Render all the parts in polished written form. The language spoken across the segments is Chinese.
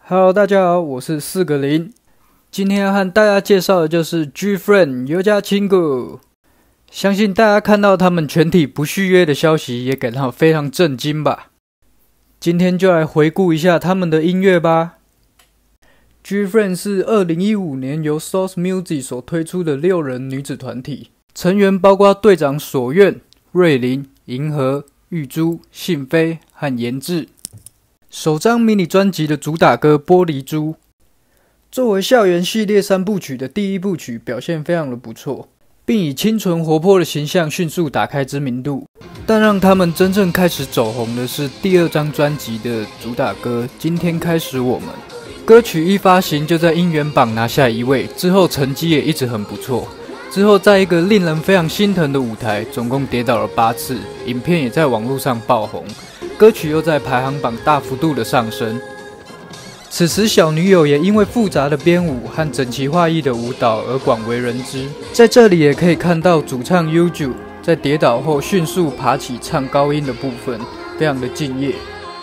Hello， 大家好，我是4个0。今天要和大家介绍的就是 GFriend 有家亲哥。相信大家看到他们全体不续约的消息，也感到非常震惊吧。今天就来回顾一下他们的音乐吧。GFriend 是2015年由 Source Music 所推出的6人女子团体，成员包括队长所愿、瑞琳、银河、玉珠、信飞和研志。首张迷你专辑的主打歌《玻璃珠》作为校园系列3部曲的第1部曲，表现非常的不错，并以清纯活泼的形象迅速打开知名度。但让他们真正开始走红的是第2张专辑的主打歌《今天开始我们》。歌曲一发行就在音源榜拿下1位，之后成绩也一直很不错。之后在一个令人非常心疼的舞台，总共跌倒了8次，影片也在网络上爆红。歌曲又在排行榜大幅度的上升。此时小女友也因为复杂的编舞和整齐划一的舞蹈而广为人知。在这里也可以看到主唱 Yuju 在跌倒后迅速爬起唱高音的部分，非常的敬业。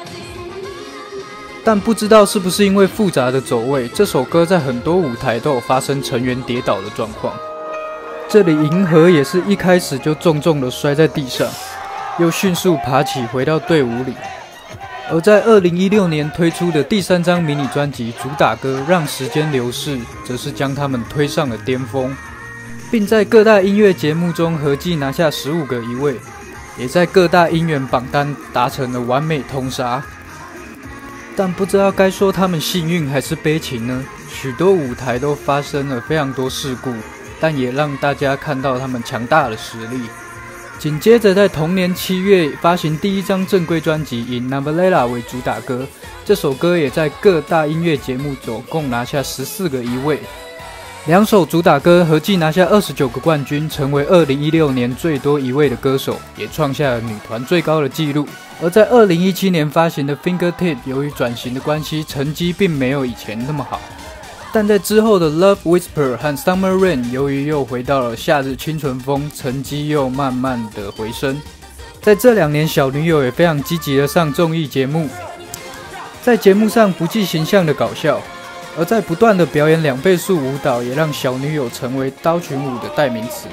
但不知道是不是因为复杂的走位，这首歌在很多舞台都有发生成员跌倒的状况。这里银河也是一开始就重重的摔在地上，又迅速爬起回到队伍里。而在2016年推出的第3张迷你专辑主打歌《让时间流逝》，则是将他们推上了巅峰，并在各大音乐节目中合计拿下15个1位，也在各大音源榜单达成了完美通杀。但不知道该说他们幸运还是悲情呢？许多舞台都发生了非常多事故，但也让大家看到他们强大的实力。紧接着在同年7月发行第1张正规专辑，以 Navalera 为主打歌，这首歌也在各大音乐节目总共拿下14个1位。2首主打歌合计拿下29个冠军，成为2016年最多1位的歌手，也创下了女团最高的纪录。而在2017年发行的 Fingertip 由于转型的关系，成绩并没有以前那么好。但在之后的 Love Whisper 和 Summer Rain 由于又回到了夏日清纯风，成绩又慢慢的回升。在这2年，小女友也非常积极的上综艺节目，在节目上不计形象的搞笑，而在不断的表演2倍速舞蹈，也让小女友成为刀群舞的代名词。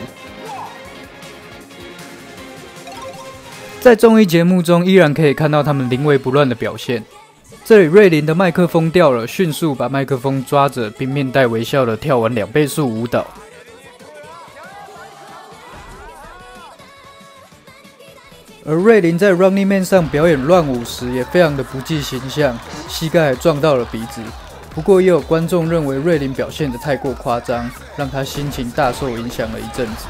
在综艺节目中依然可以看到他们临危不乱的表现。这里瑞琳的麦克风掉了，迅速把麦克风抓着，并面带微笑的跳完2倍速舞蹈。而瑞琳在 Running Man 上表演乱舞时也非常的不计形象，膝盖还撞到了鼻子。不过也有观众认为瑞琳表现得太过夸张，让她心情大受影响了一阵子。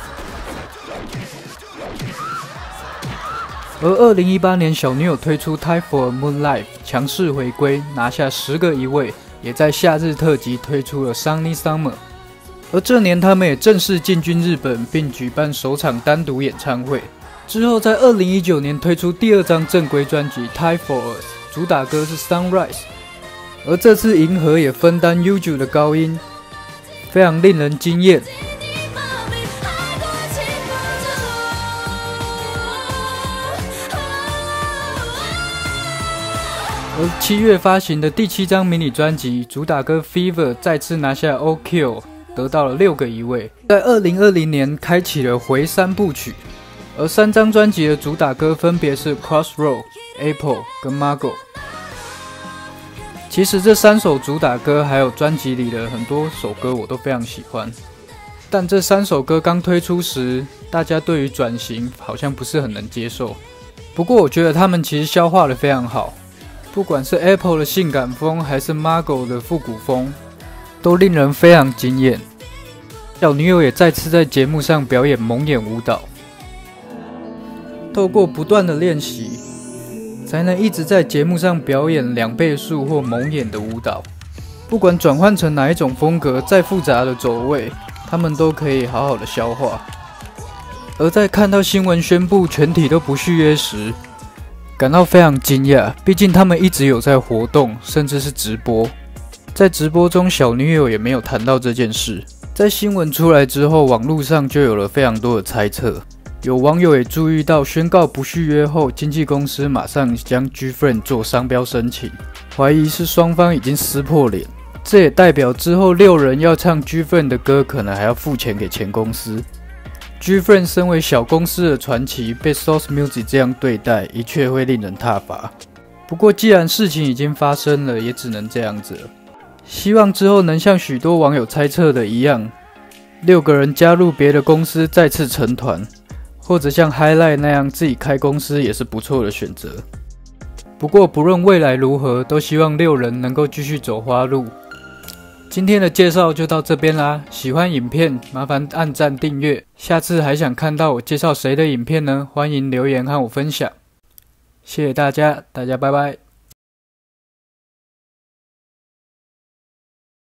而2018年小女友推出 Time for a Moon Life 强势回归，拿下10个1位，也在夏日特辑推出了 Sunny Summer。而这年他们也正式进军日本，并举办首场单独演唱会。之后在2019年推出第2张正规专辑 Time for Us， 主打歌是 Sunrise。而这次银河也分担 Yuju 的高音，非常令人惊艳。而7月发行的第7张迷你专辑主打歌 Fever 再次拿下 All Kill， 得到了6个1位，在2020年开启了回3部曲。而3张专辑的主打歌分别是 Crossroad、Apple 跟 Margot。其实这3首主打歌还有专辑里的很多首歌我都非常喜欢，但这3首歌刚推出时，大家对于转型好像不是很能接受。不过我觉得他们其实消化得非常好，不管是 Apple 的性感风还是 Margot 的复古风，都令人非常惊艳。小女友也再次在节目上表演蒙眼舞蹈，透过不断的练习，才能一直在节目上表演2倍速或蒙眼的舞蹈。不管转换成哪一种风格，再复杂的走位，他们都可以好好的消化。而在看到新闻宣布全体都不续约时，感到非常惊讶，毕竟他们一直有在活动，甚至是直播。在直播中，小女友也没有谈到这件事。在新闻出来之后，网络上就有了非常多的猜测。有网友也注意到，宣告不续约后，经纪公司马上将 GFriend 做商标申请， 怀疑是双方已经撕破脸。这也代表之后6人要唱 GFriend 的歌，可能还要付钱给前公司。GFriend 身为小公司的传奇，被 Source Music 这样对待，的确会令人挞伐。不过既然事情已经发生了，也只能这样子了。希望之后能像许多网友猜测的一样，6个人加入别的公司再次成团，或者像 Highlight 那样自己开公司也是不错的选择。不过不论未来如何，都希望6人能够继续走花路。今天的介绍就到这边啦，喜欢影片麻烦按赞订阅，下次还想看到我介绍谁的影片呢？欢迎留言和我分享。谢谢大家，大家拜拜。